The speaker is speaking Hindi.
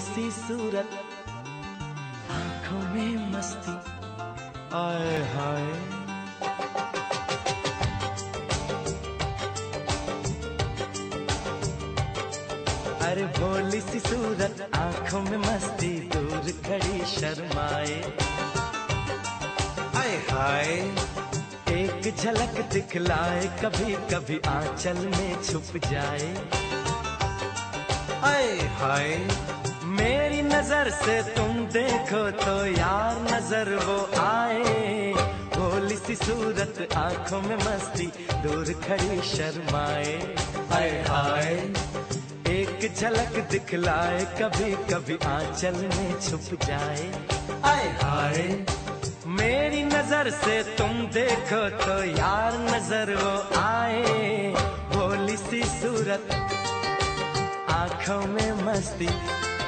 सी सूरत, आंखों में मस्ती, आए हाय। अरे भोली सी सूरत, आंखों में मस्ती, दूर खड़ी शर्माए, आए हाय। एक झलक दिखलाए, कभी कभी आंचल में छुप जाए, आए हाय। मेरी नजर से तुम देखो तो यार नजर वो आए, भोली सी सूरत, आंखों में मस्ती, दूर खड़ी शर्माए, आए हाय। एक झलक दिखलाए, कभी कभी आंचल में छुप जाए, आए हाय। मेरी नजर से तुम देखो तो यार नजर वो आए, भोली सी सूरत, आंखों में मस्ती,